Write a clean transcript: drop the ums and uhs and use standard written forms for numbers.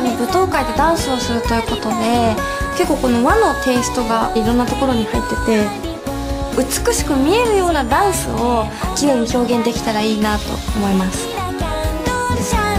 舞踏会でダンスをするということで、結構この和のテイストがいろんなところに入ってて、美しく見えるようなダンスを綺麗に表現できたらいいなと思います。